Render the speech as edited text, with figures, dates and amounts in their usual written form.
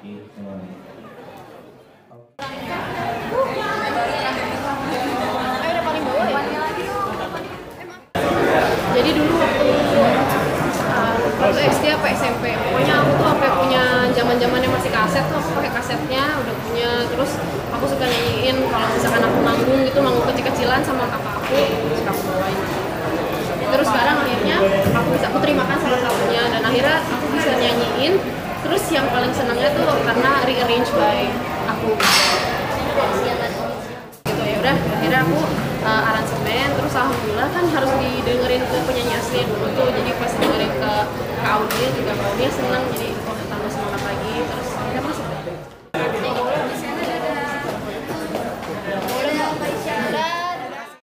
Jadi dulu waktu SD apa SMP, pokoknya aku tuh sampai punya zaman-zamannya masih kaset tuh, aku pakai kasetnya udah punya. Terus aku suka nyanyiin kalau misalkan aku manggung gitu, manggung kecil-kecilan sama kakak aku, suka aku bawain. Terus sekarang akhirnya aku terimakan salah satunya dan akhirnya aku bisa nyanyiin. Terus yang paling senangnya tuh karena rearrange by aku gitu. Ya udah akhirnya aku aransemen. Terus alhamdulillah kan harus didengerin ke penyanyi asli dulu tuh, jadi pas dengerin ke audio juga audio seneng, jadi